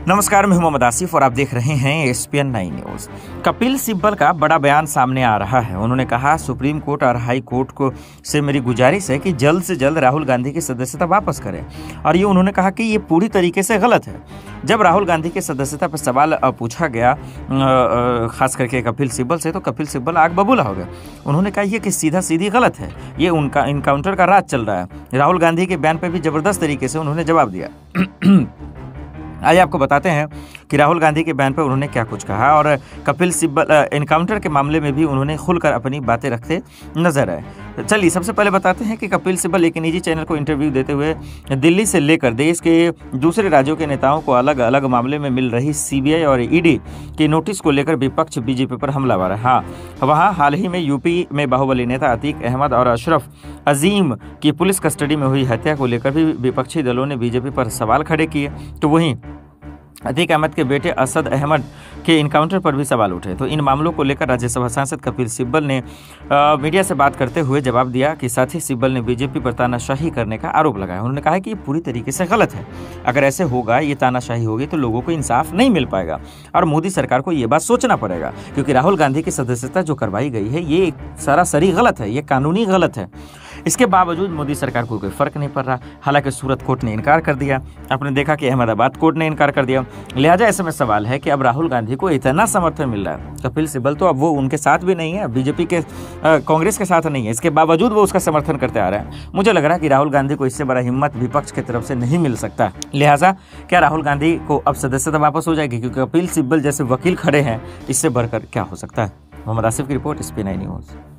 नमस्कार, मैं मोहम्मद आसिफ और आप देख रहे हैं SPN 9 न्यूज। कपिल सिब्बल का बड़ा बयान सामने आ रहा है। उन्होंने कहा, सुप्रीम कोर्ट और हाई कोर्ट को से मेरी गुजारिश है कि जल्द से जल्द राहुल गांधी की सदस्यता वापस करें। और ये उन्होंने कहा कि ये पूरी तरीके से गलत है। जब राहुल गांधी की सदस्यता पर सवाल पूछा गया खास करके कपिल सिब्बल से, तो कपिल सिब्बल आग बबूला हो गए। उन्होंने कहा ये कि सीधा सीधी गलत है, ये उनका इनकाउंटर का राज चल रहा है। राहुल गांधी के बयान पर भी जबरदस्त तरीके से उन्होंने जवाब दिया। आइए आपको बताते हैं कि राहुल गांधी के बयान पर उन्होंने क्या कुछ कहा, और कपिल सिब्बल इनकाउंटर के मामले में भी उन्होंने खुलकर अपनी बातें रखते नजर आए। चलिए सबसे पहले बताते हैं कि कपिल सिब्बल एक निजी चैनल को इंटरव्यू देते हुए दिल्ली से लेकर देश के दूसरे राज्यों के नेताओं को अलग अलग मामले में मिल रही CBI और ED के नोटिस को लेकर विपक्ष BJP पर हमलावर है। हाँ, वहाँ हाल ही में यूपी में बाहुबली नेता अतीक अहमद और अशरफ अजीम की पुलिस कस्टडी में हुई हत्या को लेकर भी विपक्षी दलों ने BJP पर सवाल खड़े किए, तो वहीं अतीक अहमद के बेटे असद अहमद के इनकाउंटर पर भी सवाल उठे। तो इन मामलों को लेकर राज्यसभा सांसद कपिल सिब्बल ने मीडिया से बात करते हुए जवाब दिया कि साथ ही सिब्बल ने BJP पर तानाशाही करने का आरोप लगाया। उन्होंने कहा कि ये पूरी तरीके से गलत है। अगर ऐसे होगा, ये तानाशाही होगी, तो लोगों को इंसाफ नहीं मिल पाएगा और मोदी सरकार को ये बात सोचना पड़ेगा, क्योंकि राहुल गांधी की सदस्यता जो करवाई गई है ये सरासरी गलत है, ये कानूनी गलत है। इसके बावजूद मोदी सरकार को कोई फर्क नहीं पड़ रहा। हालांकि सूरत कोर्ट ने इनकार कर दिया, आपने देखा कि अहमदाबाद कोर्ट ने इनकार कर दिया। लिहाजा ऐसे में सवाल है कि अब राहुल गांधी को इतना समर्थन मिल रहा है, कपिल सिब्बल तो अब वो उनके साथ भी नहीं है, BJP के कांग्रेस के साथ नहीं है, इसके बावजूद वो उसका समर्थन करते आ रहे हैं। मुझे लग रहा है कि राहुल गांधी को इससे बड़ा हिम्मत विपक्ष की तरफ से नहीं मिल सकता। लिहाजा क्या राहुल गांधी को अब सदस्यता वापस हो जाएगी, क्योंकि कपिल सिब्बल जैसे वकील खड़े हैं, इससे बढ़कर क्या हो सकता है। मोहम्मद आसिफ की रिपोर्ट, SPN 9 न्यूज।